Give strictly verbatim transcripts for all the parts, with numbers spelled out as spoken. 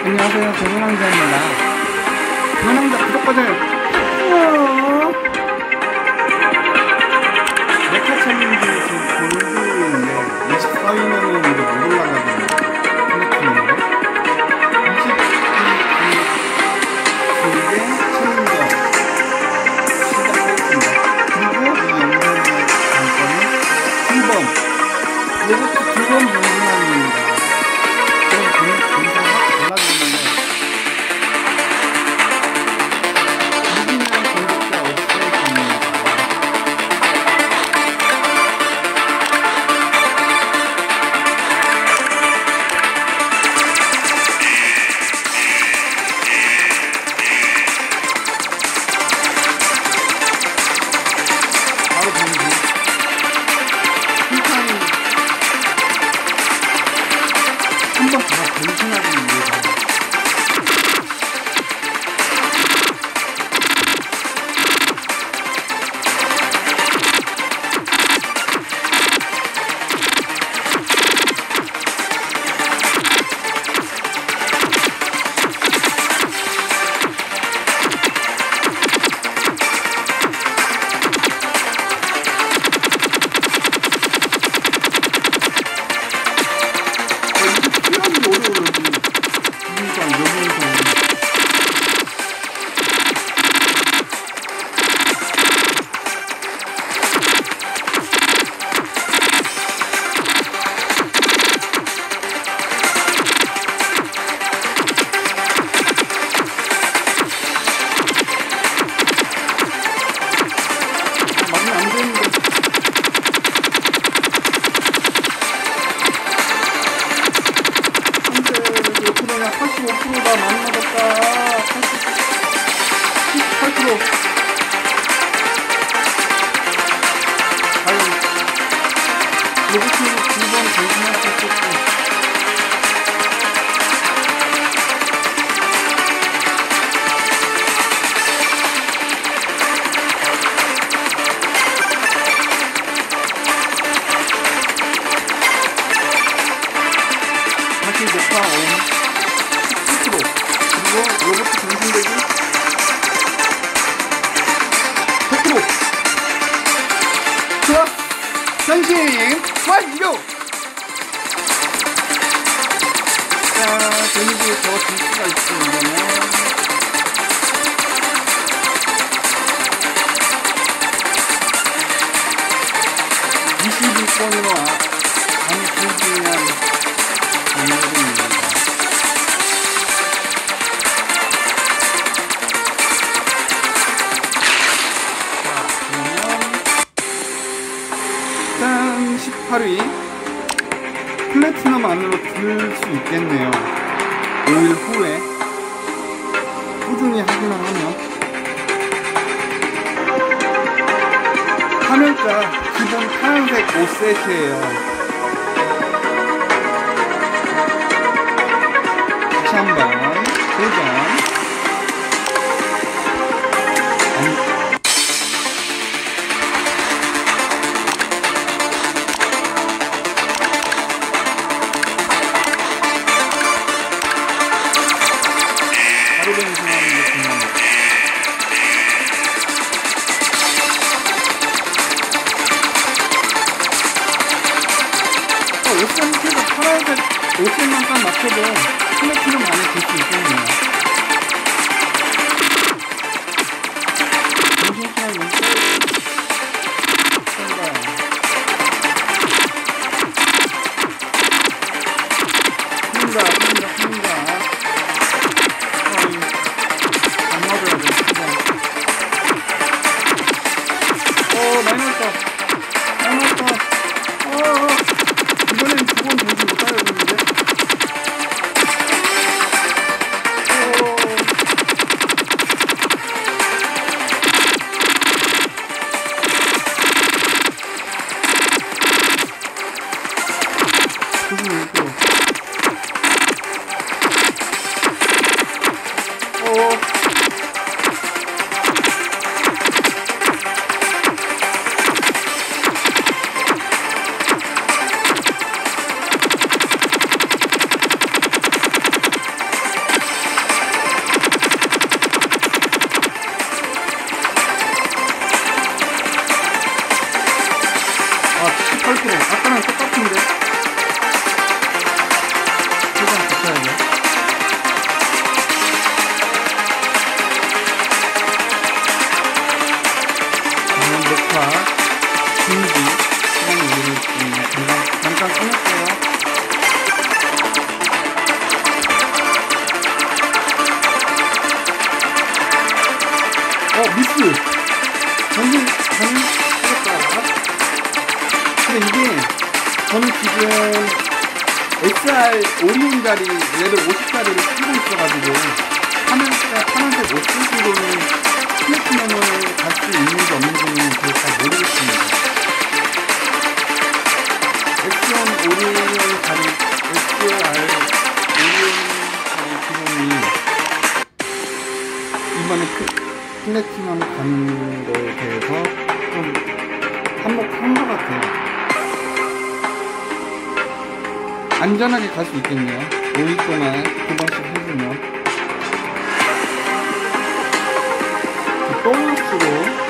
안녕하세요, 조선왕자입니다. 조선왕자 구독 버튼. 메카 챌린지 지금 골드인데 이십사 위면은 이제 못 올라가거든요. 플래티넘으로 이십 위 골드 챌린저 시작했습니다. 그리고 이 영상의 관건은 두 번, 로봇 두 번 변신하기입니다. 그럼 저는 검사가 달라지는데 무기면 공격자 없을 겁니다. 바로 변신. 힐타임 한 번 더 변신하기 위해서 팔십오 퍼센트가 많이 맞았다. 십팔 퍼센트. 과연 로봇으로 두 번 변신할 수 있을지. 다시 녹화 온. 그리고 로봇 변신되기 백 퍼센트. 좋아, 변신 완료. 자, 데미지 더 줄 수가 있어. 이거는 이십일 번으로 안 불중한 방법입니다. 일단 십팔 위 플래티넘 안으로 들 수 있겠네요. 오 일 후에 꾸준히 하기만 하면. 화면가 기본 파란색 오 셋이에요 다시 한번 도전. 오 센트가 파란색 오 센트만 딱 맞춰도 플래티넘 안에 들 수 있겠네요. 정신차리는 푼다 푼다 푼다 어이 안 맞아야 돼. 푼다. 오 많이 맞았다. 많이 맞았다. 어어 이번엔 두 번 정신 못 따려주는데? 조심해, 또. 어어. 잠깐 끊을게요. 어, 미스! 전진, 가능하겠다. 근데 이게, 저는 지금 엑스알 오리온 자리, 레벨 오십 자리를 쓰고 있어가지고, 하면서, 하면서 못 쓰시고는 플래티넘을 갈 수 있는지 없는지는 그걸 잘 모르겠습니다. 엑스알 오리온 자리, 엑스알 오리온 자리 기본이, 이번에 그, 플래티넘 가는 거에 대해서 좀 한몫한 것 같아요. 안전하게 갈 수 있겠네요. 오 일 동안 두 번씩 해주면. 보너스로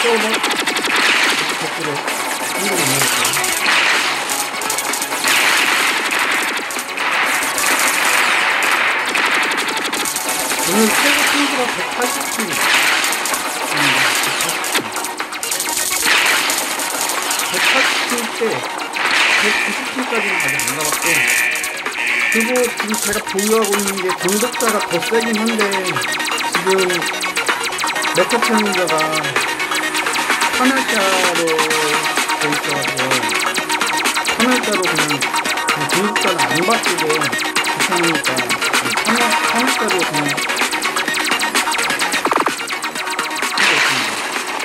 쏘고 거꾸로 한번 넘어갈게요. 오늘 최고 킬수가 백팔십 킬. 백팔십 킬 때 백구십 킬까지는 아직 안 나갔고, 그리고 지금 제가 보유하고 있는 게 공격자가 더 세긴 한데, 지금 메타 챌린저가 하늘자로 돼 있어가지고 하늘자로 그냥, 그냥 공격자를 안 바꾸고 귀찮으니까 하늘, 하늘자로 그냥 하고 있습니다.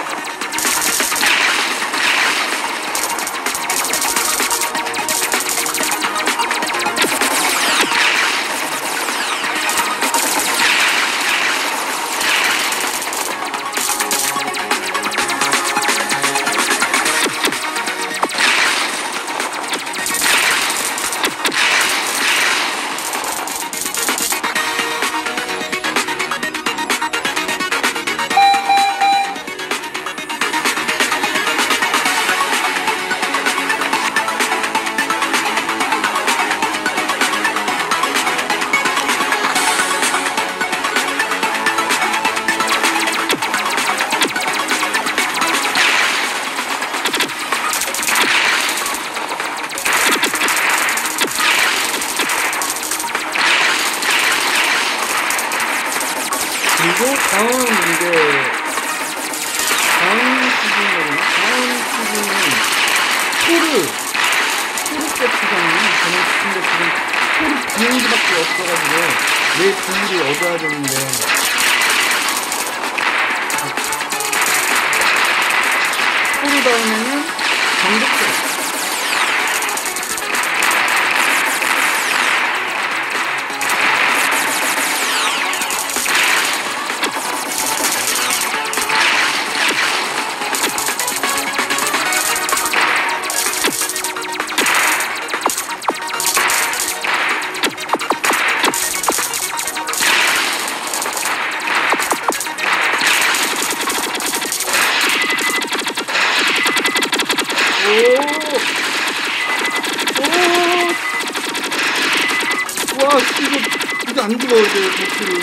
그리고 다음 이제 다음 시즌으로 다음 시즌은 토르 토르 세트잖아요. 저는 근데 지금 토르 비행기밖에 없어가지고 내 비밀을 얻어야 되는데, 토르 다음에는 정복자. 와, 이거, 이거 안 죽어, 이제, 목소리.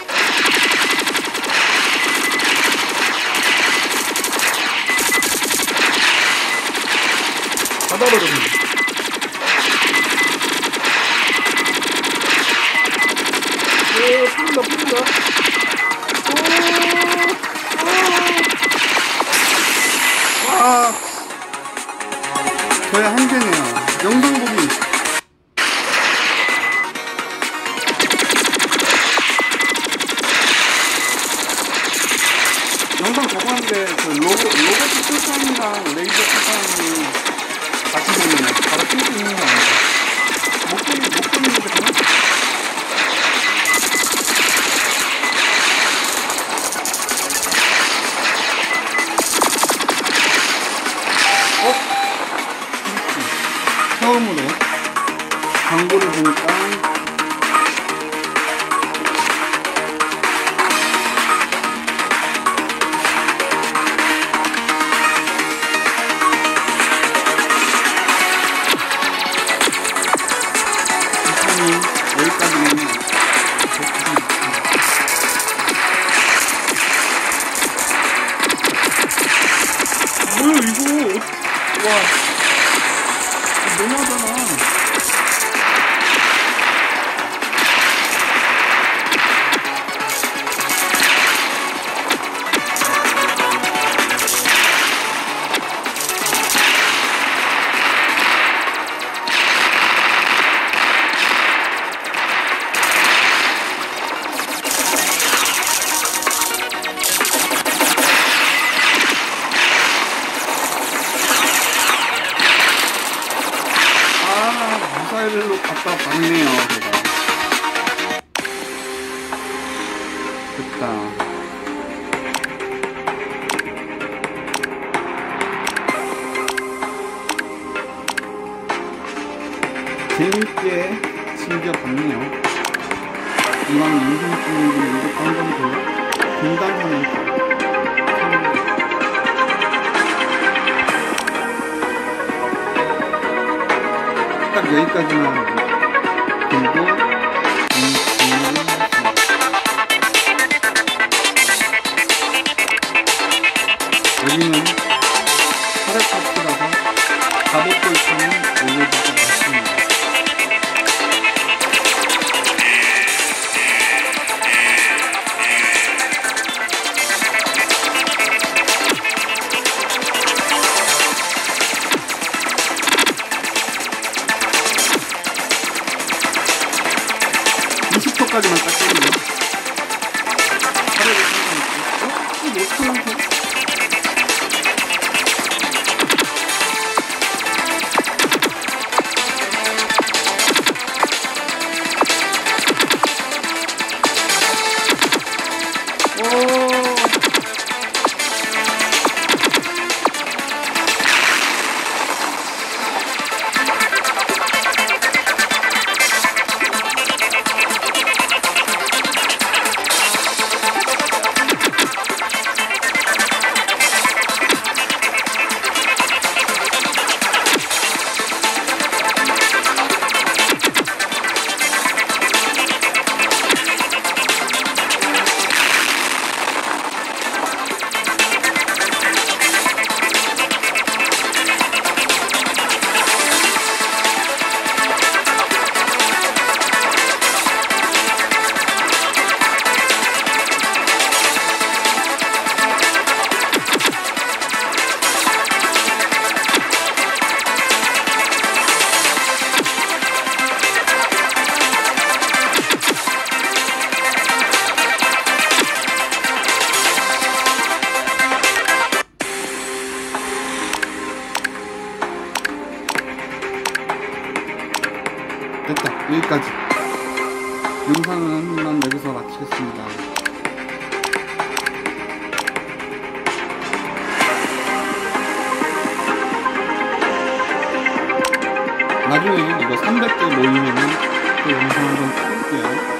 받아버렸네. 오, 풀린다, 풀린다. 오, 오. 와. 저야 한계네요. 영상 보기. 영상 보고 하는데 그 로고, 로봇 출판이랑 레이저 출판이 같이 보면 바로 쓸 수 있는 거 아닌가? 목소리, 목소리 모르겠나? 어? 처음으로 광고를 보니까 여기까지는 뭐야 이거. 와 너무하잖아. 미사일로 갖다 박네요, 제가. 됐다. 재밌게 즐겨봤네요. 이왕 인생 찍는 게 이렇게 한번 더. 분단하면서. 여기까지만 들고 여기는 혈액 파트라서 가볍게 있으면 올려주지 않습니다. 이십 초까지만 딱 끓이고 혈액을 상관없고 어? 이 못하면서 됐다. 여기까지. 영상은 여기서 마치겠습니다. 나중에 이거 삼백 개 모이면은 또 영상 한번 찍을게요.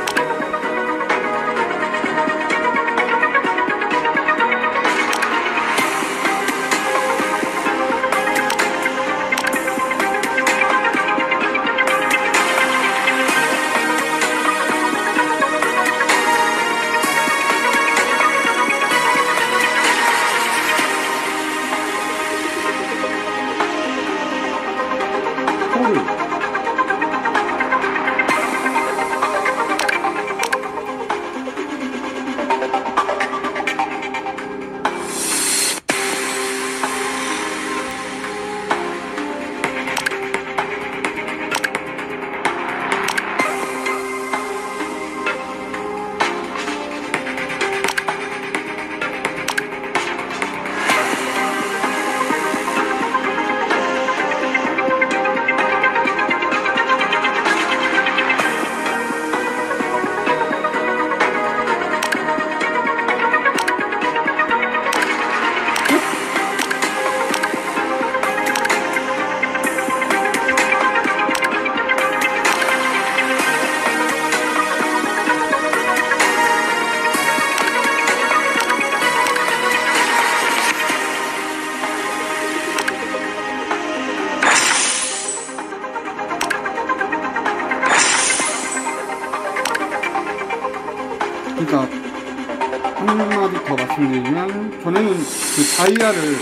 그러니까 한마디 더 말씀드리면 저는 그 다이아를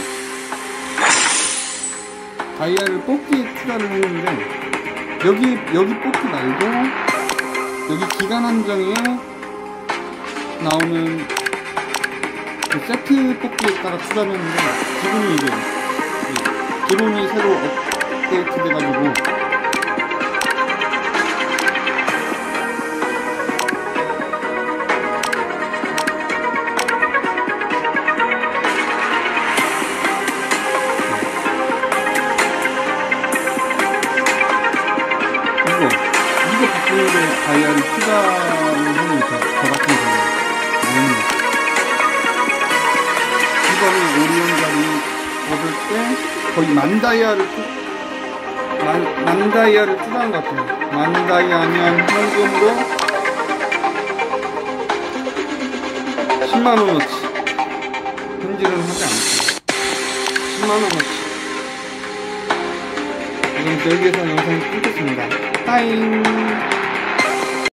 다이아를 뽑기에 투자를 했는데 여기 여기 뽑기 말고 여기 기간 한정에 나오는 그 세트 뽑기에 따라 투자를 했는데 지금은 이제 기본이 새로 업데이트 돼가지고 다이아를 투자를 하는 저, 저 같은 경우 음. 이번에 오리온자리 얻을 때 거의 만 다이아를 투, 만, 만 다이아를 투자한 것 같아요. 만 다이아면 현금으로 십만 원어치 현질은 하지 않고 십만 원어치 여기서 영상이 끊겠습니다. 빠잉.